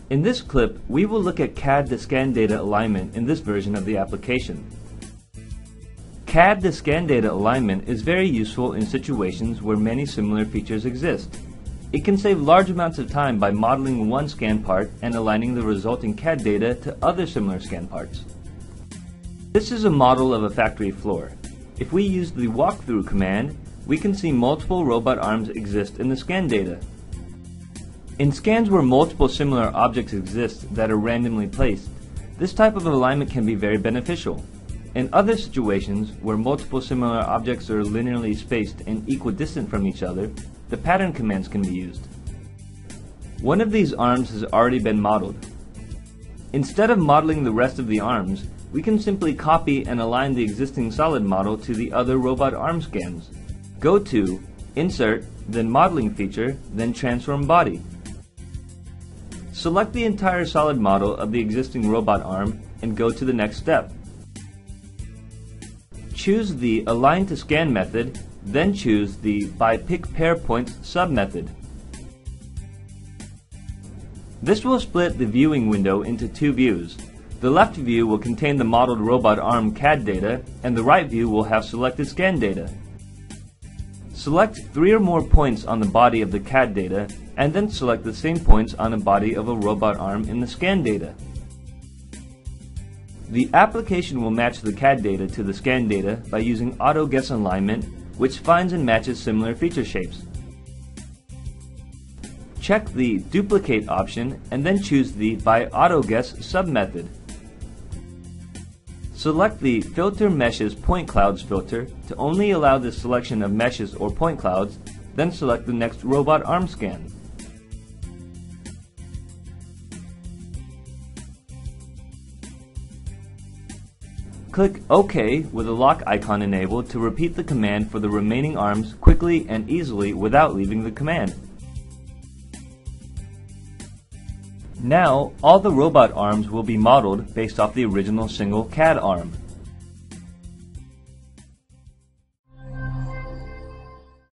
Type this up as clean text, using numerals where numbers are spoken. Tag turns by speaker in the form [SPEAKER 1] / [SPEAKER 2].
[SPEAKER 1] In this clip, we will look at CAD to scan data alignment in this version of the application. CAD to scan data alignment is very useful in situations where many similar features exist. It can save large amounts of time by modeling one scan part and aligning the resulting CAD data to other similar scan parts. This is a model of a factory floor. If we use the walkthrough command, we can see multiple robot arms exist in the scan data. In scans where multiple similar objects exist that are randomly placed, this type of alignment can be very beneficial. In other situations where multiple similar objects are linearly spaced and equidistant from each other, the pattern commands can be used. One of these arms has already been modeled. Instead of modeling the rest of the arms, we can simply copy and align the existing solid model to the other robot arm scans. Go to Insert, then Modeling Feature, then Transform Body. Select the entire solid model of the existing robot arm and go to the next step. Choose the Align to Scan method, then choose the By Pick Pair Points sub-method. This will split the viewing window into two views. The left view will contain the modeled robot arm CAD data, and the right view will have selected scan data. Select 3 or more points on the body of the CAD data, and then select the same points on a body of a robot arm in the scan data. The application will match the CAD data to the scan data by using Auto Guess Alignment, which finds and matches similar feature shapes. Check the Duplicate option and then choose the By Auto Guess sub-method. Select the Filter Meshes Point Clouds filter to only allow the selection of meshes or point clouds, then select the next robot arm scan. Click OK with a lock icon enabled to repeat the command for the remaining arms quickly and easily without leaving the command. Now, all the robot arms will be modeled based off the original single CAD arm.